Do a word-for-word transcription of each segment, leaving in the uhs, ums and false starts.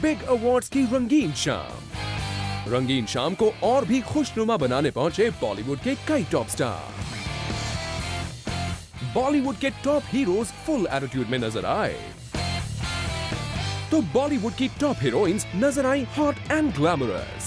Big awards की रंगीन शाम। रंगीन शाम को और भी खुशनुमा बनाने पहुंचे बॉलीवुड के कई टॉप स्टार। बॉलीवुड के टॉप हीरोज फुल एटीट्यूड में नजर आए तो बॉलीवुड की टॉप हीरोइंस नजर आई hot and glamorous.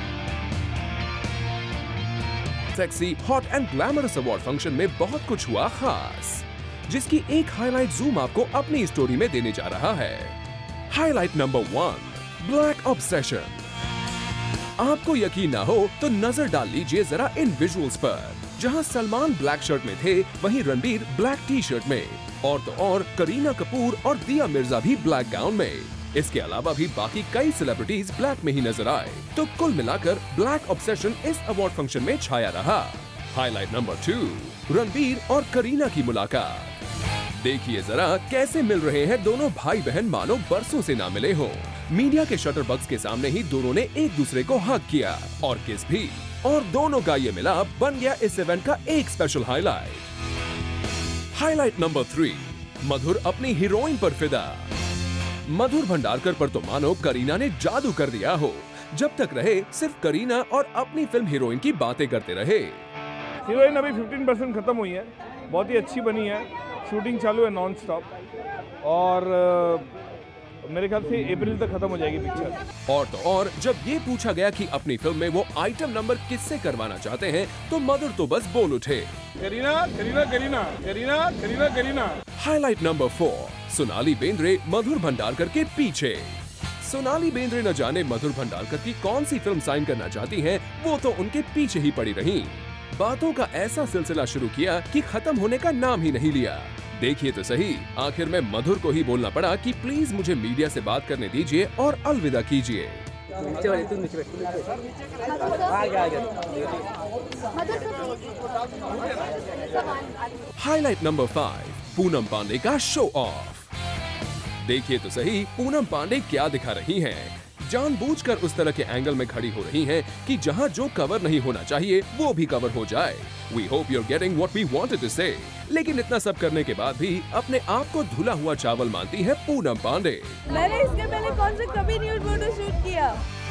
Sexy, hot and glamorous award function में बहुत कुछ हुआ खास, जिसकी एक हाईलाइट जूम आपको अपनी स्टोरी में देने जा रहा है। Highlight number one, black obsession. आपको यकीन ना हो तो नजर डाल लीजिए जरा इन विजुअल्स पर। जहां सलमान ब्लैक शर्ट में थे, वहीं रणबीर ब्लैक टी शर्ट में, और तो और करीना कपूर और दिया मिर्जा भी ब्लैक गाउन में। इसके अलावा भी बाकी कई सेलिब्रिटीज ब्लैक में ही नजर आए। तो कुल मिलाकर ब्लैक ऑब्सेशन इस अवार्ड फंक्शन में छाया रहा। हाईलाइट नंबर टू, रणबीर और करीना की मुलाकात। देखिए जरा कैसे मिल रहे हैं दोनों भाई बहन, मानो बरसों से ना मिले हो। मीडिया के शटर बक्स के सामने ही दोनों ने एक दूसरे को हग किया और किस भी, और दोनों का ये मिलाप बन गया इस इवेंट का एक special highlight. Highlight number three, Madhur अपनी हीरोइन पर फिदा। मधुर भंडारकर पर तो मानो करीना ने जादू कर दिया हो। जब तक रहे सिर्फ करीना और अपनी फिल्म हीरोइन की बातें करते रहे। हीरोइन अभी पंद्रह परसेंट खत्म हुई है, बहुत ही अच्छी बनी है, शूटिंग चालू है नॉन स्टॉप, और मेरे ख्याल से अप्रैल तक खत्म हो जाएगी पिक्चर। और तो और जब ये पूछा गया कि अपनी फिल्म में वो आइटम नंबर किससे करवाना चाहते हैं, तो मधुर तो बस बोल उठे, Kareena Kareena Kareena Kareena Kareena Kareena. Highlight number four, Sonali Bendre Madhur Bhandarkar के पीछे। सोनाली बेंद्रे न जाने मधुर भंडारकर की कौन सी फिल्म साइन करना चाहती हैं, वो तो उनके पीछे ही पड़ी रहीं। बातों का ऐसा सिलसिला शुरू किया कि खत्म होने का नाम ही नहीं लिया। देखिए तो सही, आखिर में मधुर को ही बोलना पड़ा कि प्लीज मुझे मीडिया से बात करने दीजिए और अलविदा कीजिए। Highlight number five, Poonam Pandey का शो ऑफ। देखिए तो सही, पूनम पांडे क्या दिखा रही हैं। जानबूझकर उस तरह के एंगल में खड़ी हो रही हैं कि जहां जो कवर नहीं होना चाहिए वो भी कवर हो जाए। We hope you're getting what we wanted to say। लेकिन इतना सब करने के बाद भी अपने आप को धुला हुआ चावल मानती है पूनम पांडे। मैंने इसके पहले कौन से कभी न्यूड फोटो शूट किया।